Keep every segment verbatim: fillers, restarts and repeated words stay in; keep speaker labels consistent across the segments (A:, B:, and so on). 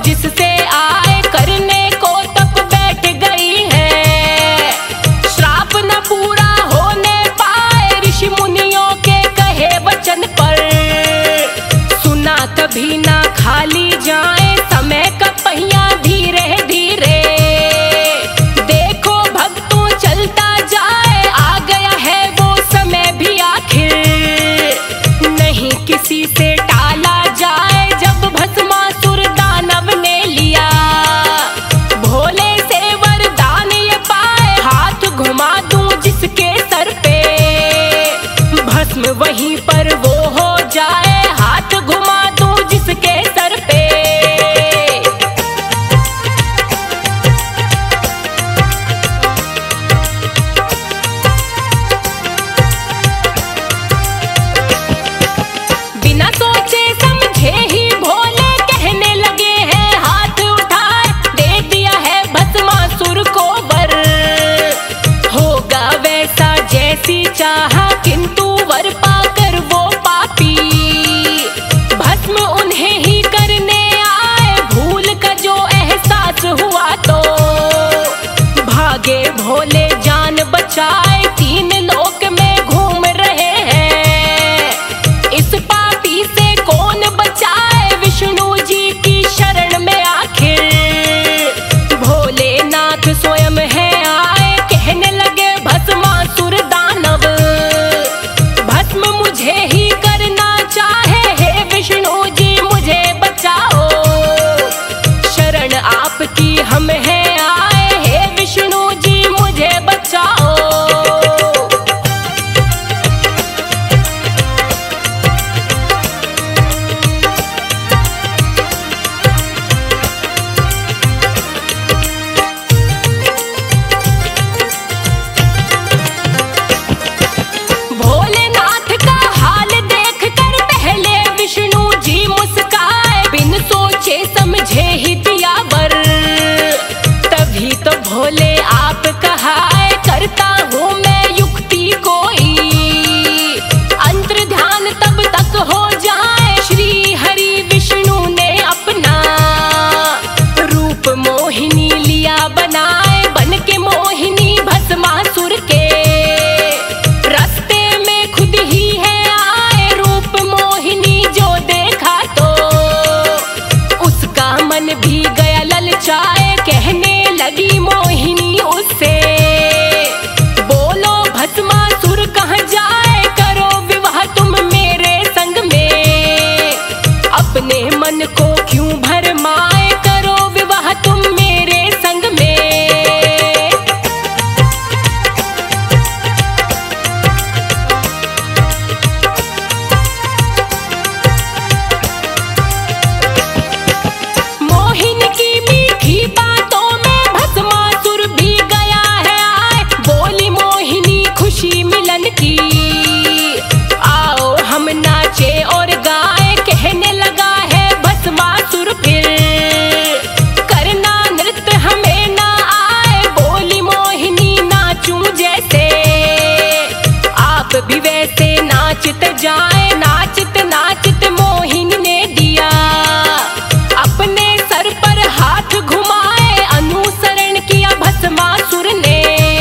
A: जिससे आए करने को तप बैठ गई है। श्राप न पूरा होने पाए ऋषि मुनियों के कहे वचन पर। सुना कभी ना खाली जाए समय का पहिया धीरे धीरे। देखो भक्तों चलता जाए, आ गया है वो समय भी आखिर। नहीं किसी से टाला जाए जब भस्मासुर दानव ने लिया। भोले से वरदान ये पाए, हाथ घुमा दूं जिसके सर पे। भस्म वहीं पर वो हो जाए, हाथ घुमा दूं जिसके सर पे। बिना सोचे समझे ही भोले कहने लगे हैं, हाथ उठाए दे दिया है भस्मासुर को वर। होगा वैसा जैसी चाहा, किंतु वर पाकर वो पापी भस्म उन्हें ही करने आए। भूल का जो एहसास हुआ तो भागे भोले जान बचाए। तीन लोक में घूम रहे हैं, इस पापी से कौन बचाए। विष्णु जी की शरण में आखिर भोलेनाथ स्वयं है आए। कहने लगे भस्मासुर दानव, भस्म मुझे ही करना चाहे। हे विष्णु जी मुझे बचाओ, शरण आपकी हम है आए। हे विष्णु जी मुझे बचाओ। भोलेनाथ का हाल देखकर पहले विष्णु जी मुस्काए। बिन सोचे समझे ही दिया वर, तभी तो भोले आप कहाए। करता हूँ मैं युक्ति कोई, अंतर ध्यान तब तक हो जाए। श्री हरि विष्णु ने अपना रूप मोहिनी लिया बनाए। बन के मोहिनी भस्मासुर के रास्ते में खुद ही है आए। रूप मोहिनी जो देखा तो उसका मन भी गया ललचाए। कहने लगी मोहिनी उससे, बोलो भस्मासुर कहाँ जाए। करो विवाह तुम मेरे संग में, अपने मन को क्यों भरमाए। करो विवाह तुम मेरे संग में। मोहिनी की मीठी बातों में भस्मासुर भी गया है आए। बोली मोहिनी खुशी मिलन की, आओ हम नाचे और गाए। कहने लगा है भस्मासुर फिर, करना नृत्य हमें ना आए। बोली मोहिनी नाचूं जैसे, आप भी वैसे नाचते जाए। नाचत नाचत मोहिनी ने दिया अपने सर पर हाथ घुमाए। अनुसरण किया भस्मासुर ने,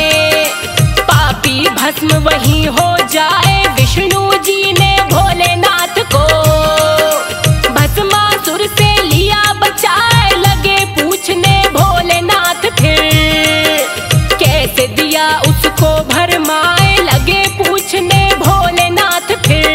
A: पापी भस्म वहीं हो जाए। विष्णु जी ने भोलेनाथ को भस्मासुर से लिया बचाए। लगे पूछने भोलेनाथ फिर, कैसे दिया उसको भरमाए। लगे पूछने भोलेनाथ फिर।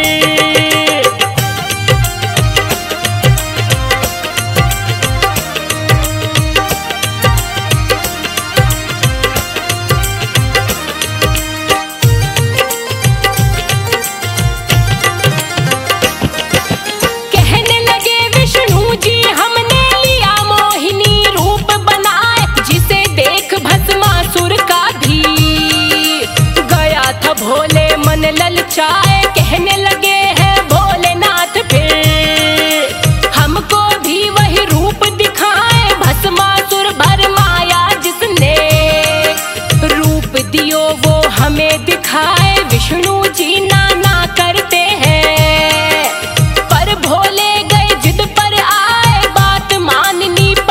A: कहने लगे विष्णु जी हमने लिया मोहिनी रूप बनाए। जिसे देख भस्मासुर का भी गया था भोले मन ललचाए। कहने लगे हैं भोलेनाथ फिर, हमको भी वही रूप दिखाए। भस्मासुर भरमाया जिसने, रूप दियो वो हमें दिखाए। विष्णु जी ना ना करते हैं, पर भोले गए जिद पर आए। बात माननी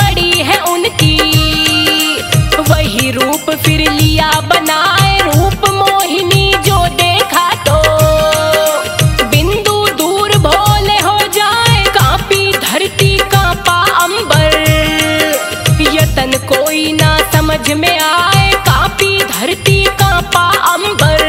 A: कोई ना समझ में आए, कांपी धरती कांपा अंबर।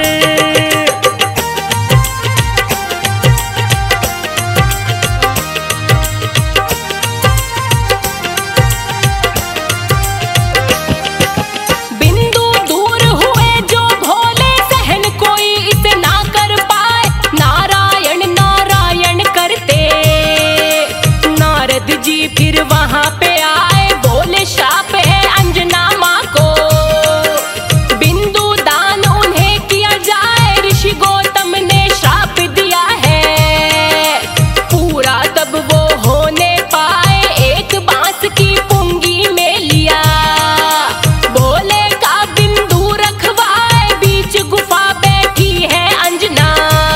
A: बिंदु दूर हुए जो भोले, सहन कोई इसे ना कर पाए, नारायण नारायण करते। नारद जी फिर वहां पे आए, बोले शाप है अंजना माँ को, बिंदु दान उन्हें किया जाए, ऋषि गौतम ने श्राप दिया है। पूरा तब वो होने पाए, एक बांस की पुंगी में लिया, भोले का बिंदु रखवाए, बीच गुफा बैठी है अंजना।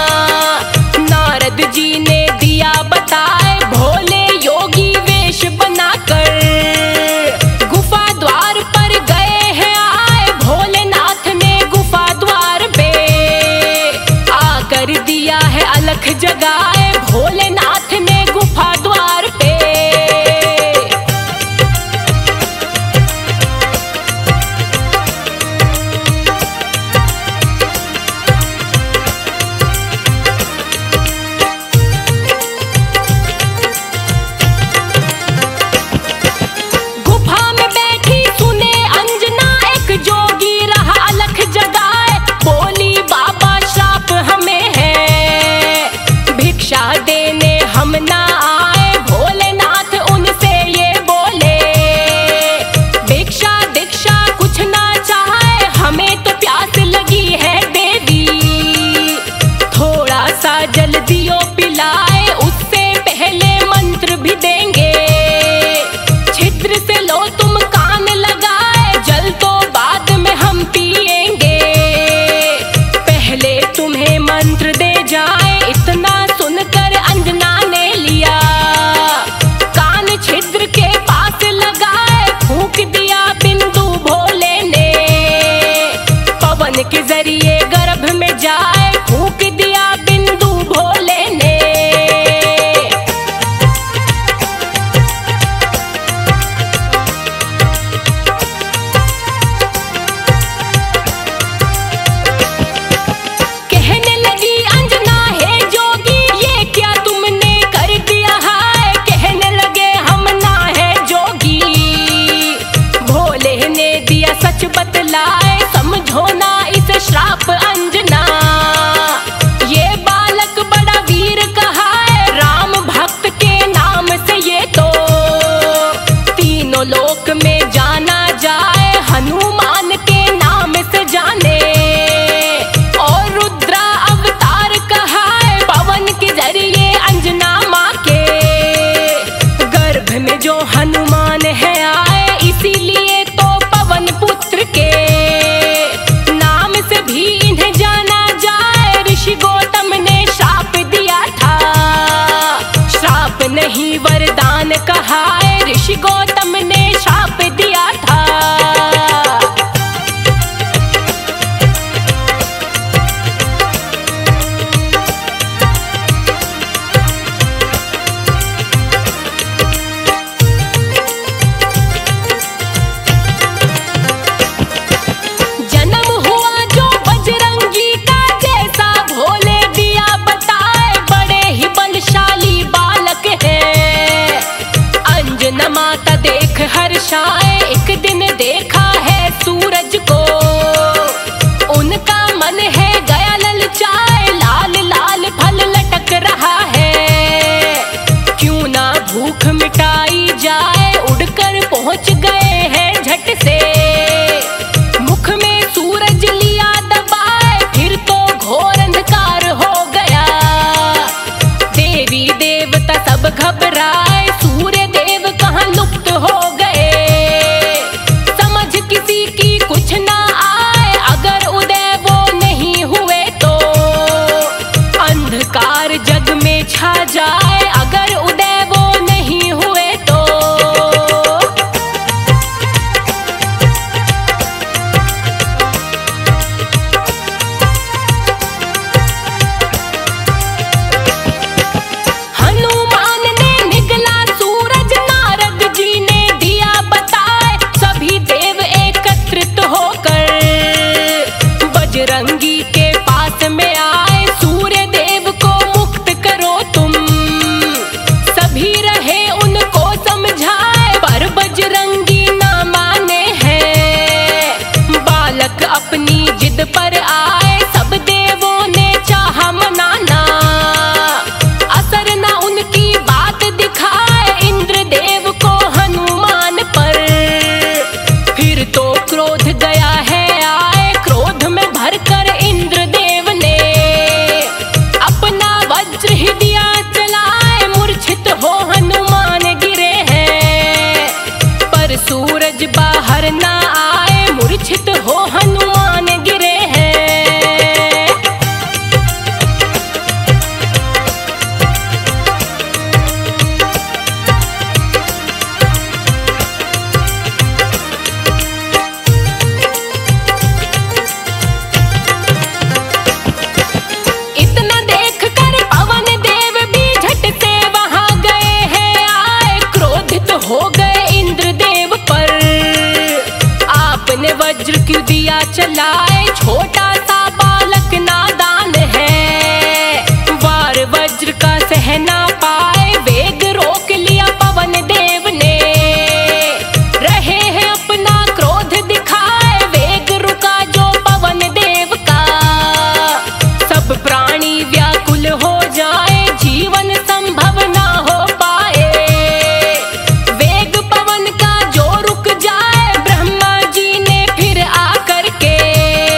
A: नारद जी ने दिया बताए, भोले योगी वेश बनाकर गुफा द्वार पर गए हैं आए, भोलेनाथ ने गुफा द्वार पे आकर दिया है अलख जगाए, भोलेनाथ ने गुफा द्वार पे। गुफा में बैठी सुने अंजना, एक जोगी रहा अलख जगाए, बोली बाबा श्राप हमें है, भिक्षा देने हम ना आए। भोलेनाथ उनसे ये बोले, भिक्षा दीक्षा कुछ ना चाहे, हमें तो प्यास लगी है देवी, थोड़ा सा जल्दियों पिलाए, उससे पहले मंत्र भी देंगे, छिद्र से लो तुम कान लगाए, जल तो बाद में हम पिएंगे, पहले तुम्हें मंत्र दे जाए। इतना सुनकर अंजना ने लिया, कान छिद्र के पास लगाए, फूंक दिया बिंदु भोले ने, पवन के जरिए गर्भ में जाए, फूंक दिया बिंदु भोले ने। कहने लगी अंजना, हे जोगी ये क्या तुमने कर दिया है, कहने लगे हम ना है जोगी, भोले ने दिया सच बतलाए, समझो ना इसे श्राप अंजना। ये बालक बड़ा वीर कहा है, राम भक्त के नाम से ये तो तीनों लोक में जाना जाए, हनुमान के नाम से जाने, और रुद्रा अवतार कहा है, पवन के जरिए अंजना माँ के गर्भ में जो हनुमान है आए, इसीलिए तो पवन पुत्र के नाम से भी इन्हें जाना जाए, ऋषि गौतम ने श्राप दिया था, श्राप नहीं वरदान कहा है, ऋषि गौतम ने श्राप दिया सूरज बाहर ना आए, मूर्छित हो हनुमान गिरे हैं। इतना देख कर पवन देव भी झट से वहां गए हैं आए, क्रोधित हो गए इंद्रदेव पर। आपने वज्र क्यों दिया चलाए, छोटा सा बालक नादान है। वार वज्र का सह ना पाए, वेग रोक लिया पवन देव ने। रहे हैं अपना क्रोध दिखाए, वेग रुका जो पवन देव का। सब प्राणी व्याकुल हो जाए, जीवन संभव ना हो पाए। वेग पवन का जो रुक जाए, ब्रह्मा जी ने फिर आकर के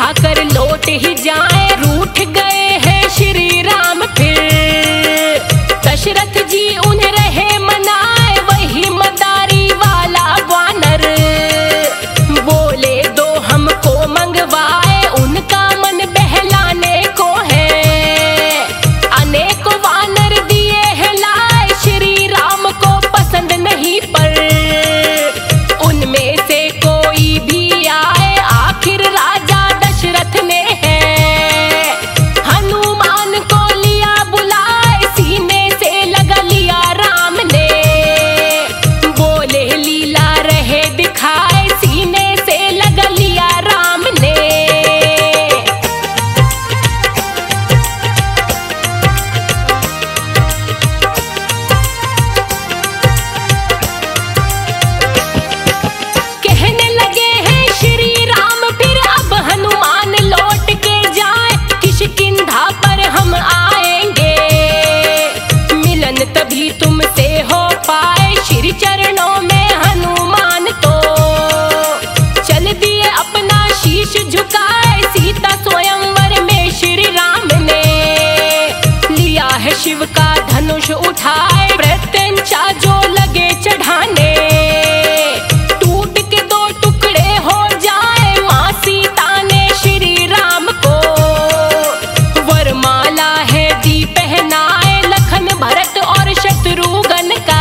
A: खाकर लौट ही जाए, रूठ गए हैं श्री राम फिर। दशरथ जी उन्हें रहे मनाए, वही मदारी वाला वानर। बोले दो हमको मंगवाए, उनका मन बहलाने को है। अनेक वानर दिए हैं लाए, श्री राम को पसंद नहीं पर उनमें से कोई भी आए, आखिर राजा दशरथ ने है हनुमान को लिया बुलाए, सीने से लगा लिया राम ने। बोले लीला रहे दिखाए, सीने से लगा लिया राम ने। कहने लगे हैं श्री राम फिर अब हनुमान लौट के जाए, किष्किंधा पर हम आएंगे, मिलन तभी तुमसे हो पाए। श्री चरणों में हनुमान तो चल दिए अपना शीश झुकाए, सीता स्वयंवर में श्री राम ने लिया है शिव का धनुष उठाए। प्रत्यंचा जो लगे चढ़ाने, टूट के दो टुकड़े हो जाए, माँ सीता ने श्री राम को वरमाला है दी पहनाए। लखन भरत और शत्रुघ्न का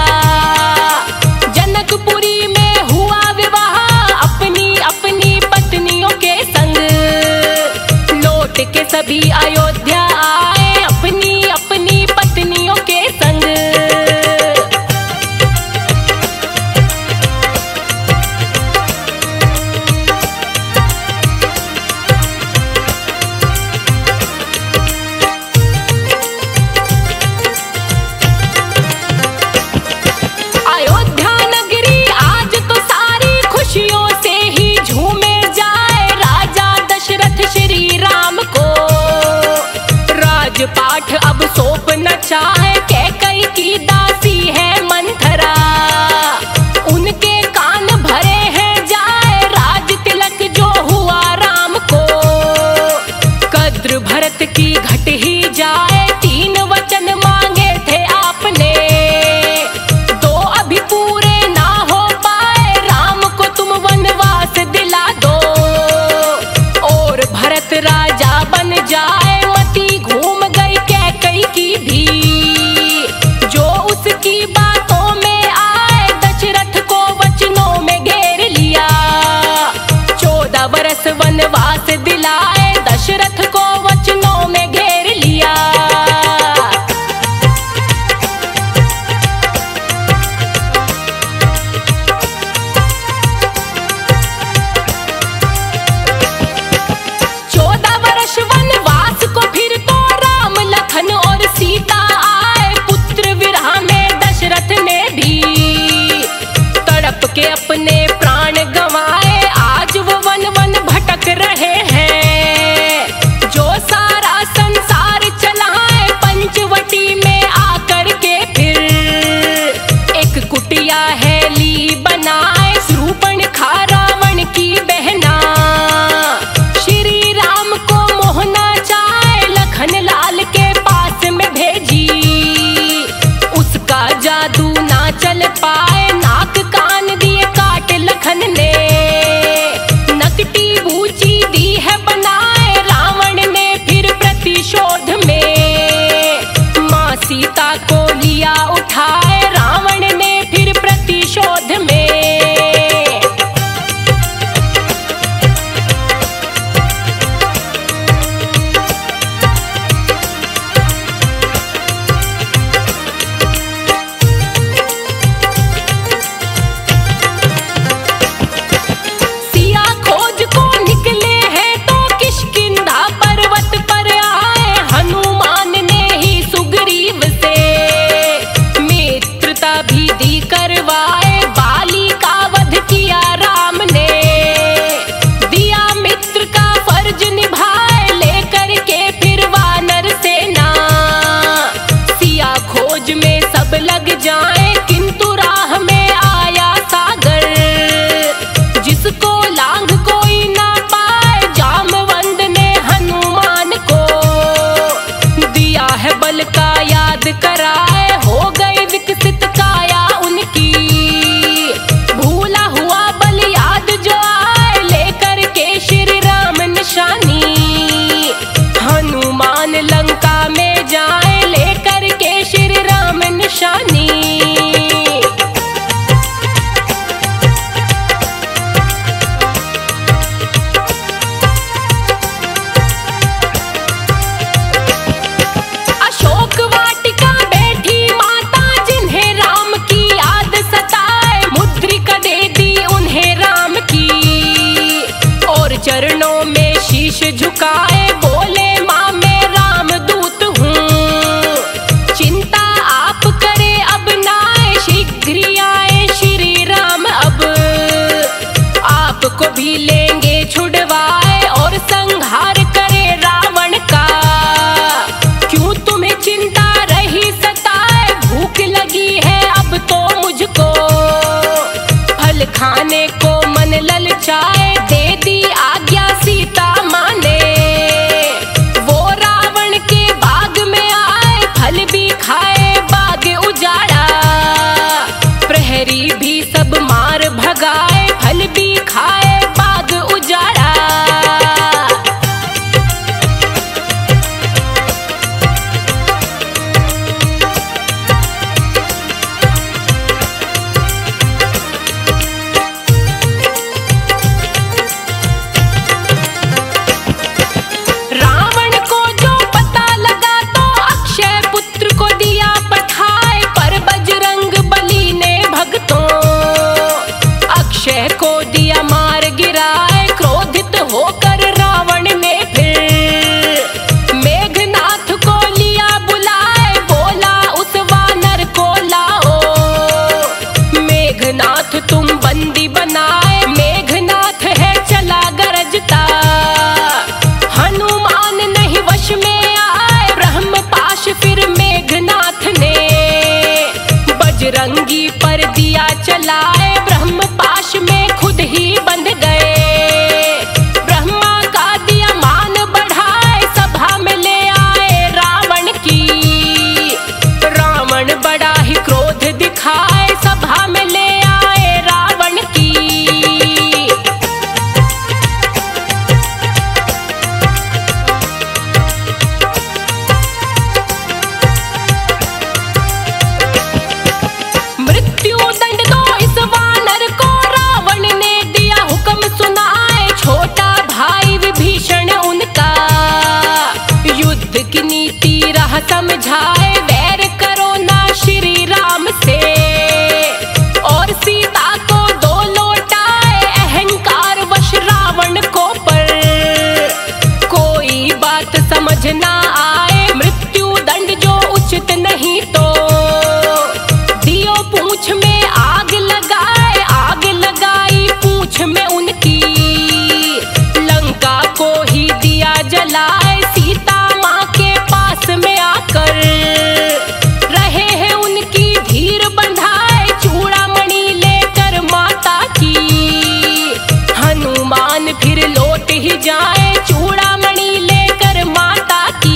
A: जनकपुरी में हुआ विवाह, अपनी अपनी पत्नियों के संग लौट के सभी अयोध्या आए, अपनी अपनी पत्नियों के संग। अयोध्या नगरी आज तो सारी खुशियों से ही झूमे जाए, राजा दशरथ श्री राम को राजपाठ अब सौंप न चाहे। कैकई की दासी है मंथरा, उनके कान भरे हैं जाए, राज तिलक जो हुआ राम को कद्र भरत की घट ही जाए। तीन वचन मांगे थे आपने, दो अभी पूरे ना हो पाए, राम को तुम वनवास दिला दो और भरत राजा बन जाए। मती घूम गई कैकई की भी, जो उसकी बातों में आए, दशरथ को वचनों में घेर लिया, चौदह वर्ष वनवास दिलाए, दशरथ को वचनों में घेर लिया। चौदह वर्ष वनवास को फिर तो राम लखन और सीता आए, पुत्र विरह में दशरथ ने भी तड़प के अपने प्राण गंवाए। आज वो वन वन भटक रहे हैं, जो सारा संसार चलाए, पंचवटी में आकर के फिर एक कुटिया है ली बनाए। शूर्पणखा रावण की बहना, श्री राम को मोहना चाहे, लखन लाल के पास में भेजी, उसका जादू ना चल पाए। नाक कान दिए काट लखन ने, नकटी बूची दी है बनाए, रावण ने फिर प्रतिशोध में माँ सीता को लिया उठाए, रावण ने फिर प्रतिशोध में। सिया खोज को निकले हैं तो किष्किंधा पर्वत पर आए, हनुमान ने ही सुग्रीव से मित्रता भी दी करवाए। बाली का वध किया राम ने, दिया मित्र का फर्ज निभाए, लेकर के फिर वानर सेना सिया खोज में सब लग जाए। किंतु राह में आया सागर, जिसको लांघ कोई ना पाए, जामवंत बजरंगी पर दिया चलाए, ब्रह्म पाश में खुद ही बंध गए। ब्रह्मा का दिया मान बढ़ाए, सभा में ले आए रावण की। रावण बड़ा ही क्रोध दिखाए, सभा में ले आए रावण की। मृत्यु दंड दो इस वानर को, रावण ने दिया हुक्म सुनाए। छोटा भाई विभीषण उनका, युद्ध की नीति राह समझाए। वैर करो ना श्री राम से, और सीता को दो लौटाए। अहंकार वश रावण को पर कोई बात समझ ना आए। मृत्यु दंड जो उचित नहीं तो दियो पूंछ में आग लगाए। आग लगाई पूंछ में उनकी, लंका को ही दिया जलाए। सीता माँ के पास में आकर रहे हैं उनकी धीर बंधाए। चूड़ामणि लेकर माता की, हनुमान फिर लौट ही जाए। चूड़ामणि लेकर माता की।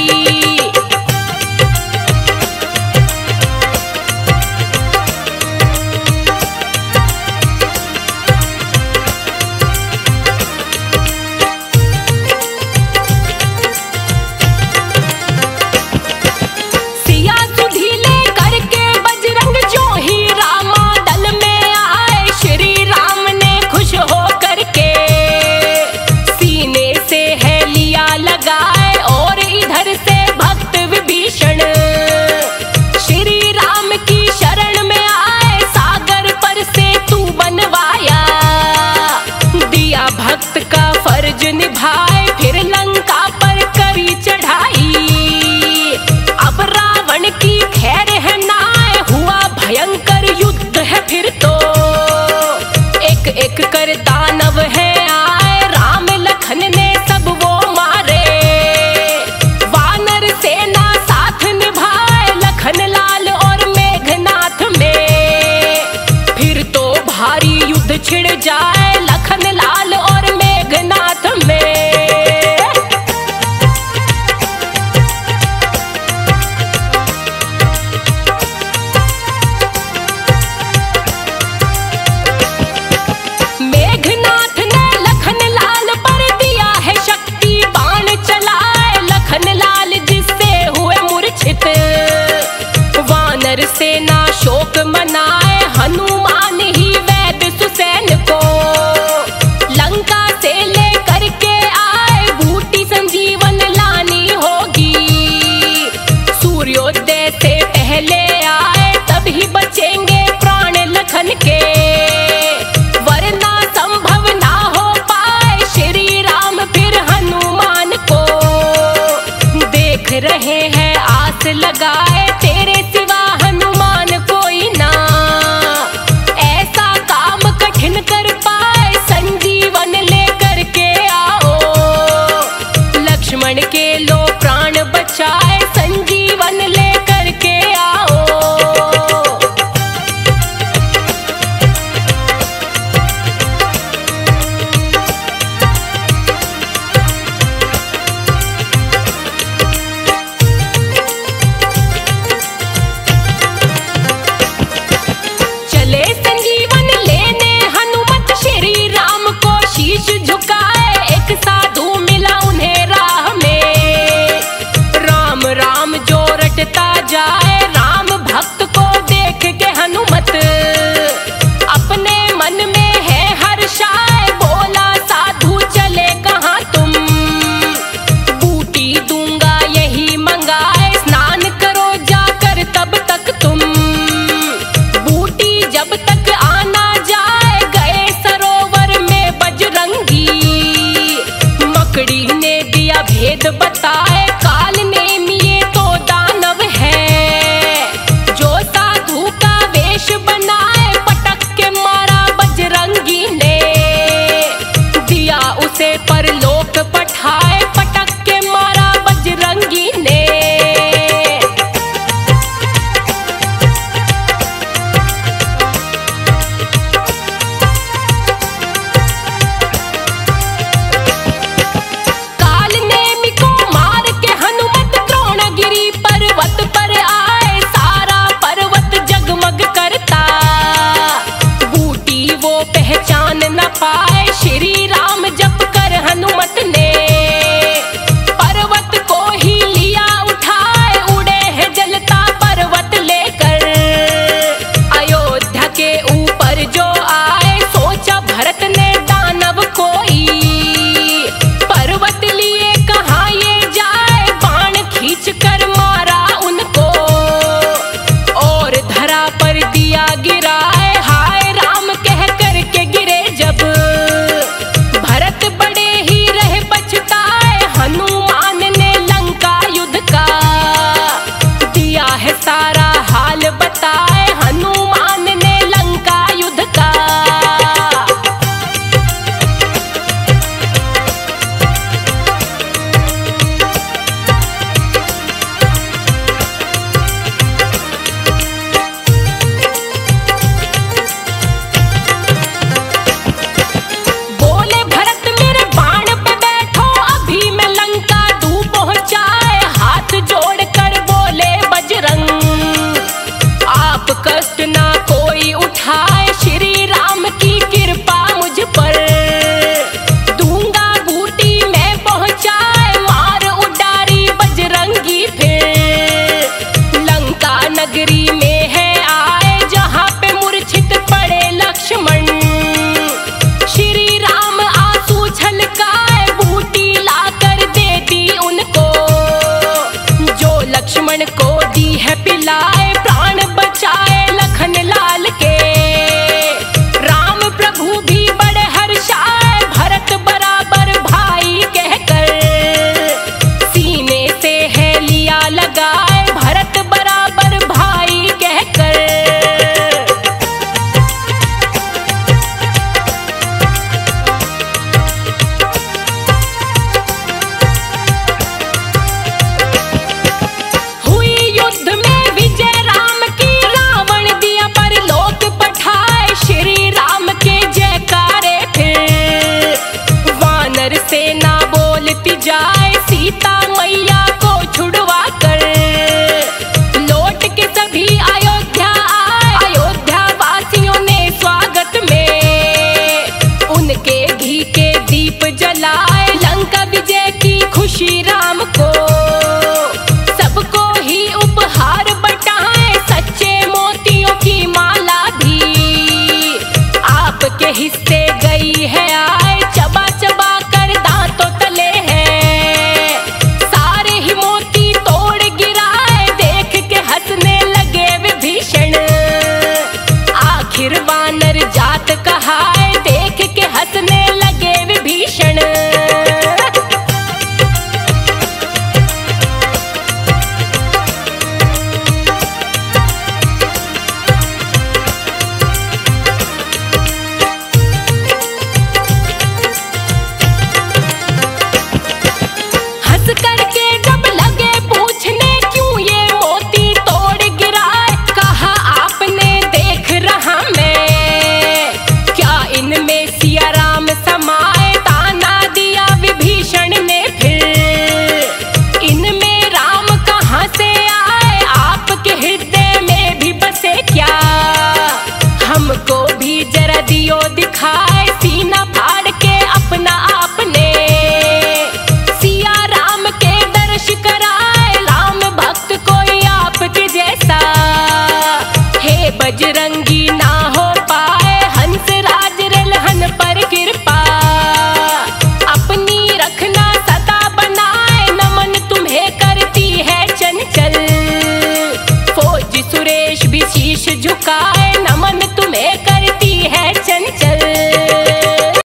A: सिया सुधी लेकर के बजरंग जो ही रामा दल में आए। श्री राम ने खुश हो करके सीने से है लिया लगाए, और इधर से भक्त विभीषण श्री राम की शरण में आए। सागर पर से तू बनवाया, दिया भक्त का फर्ज निभाए। फिर लंका पर करी चढ़ाई, अब रावण की खैर है नाए। हुआ भयंकर युद्ध है फिर तो, एक एक कर दानव है आए। राम लखन ने सब वो मारे, वानर सेना साथ निभाए। लखन लाल और मेघनाथ में फिर तो भारी युद्ध छिड़ जाए। लखन लाल और मेघनाथ में मेघनाथ ने लखन लाल पर दिया है शक्ति बाण चलाए। लखन लाल जिससे हुए मूर्छित, वानर सेना शोक मनाए। हनुमान ही वैद्य सुसैन को लंका से लेकर के आए। बूटी संजीवन लानी होगी, सूर्योदय से पहले आए। तभी बचेंगे प्राण लखन के, वरना संभव ना हो पाए। श्री राम फिर हनुमान को देख रहे हैं आस लगाए। तेरे सिवा हनुमान कोई ना ऐसा काम कठिन कर पाए। संजीवन लेकर के आओ, लक्ष्मण के लो प्राण बचाए। संजीवन लेकर के सागरी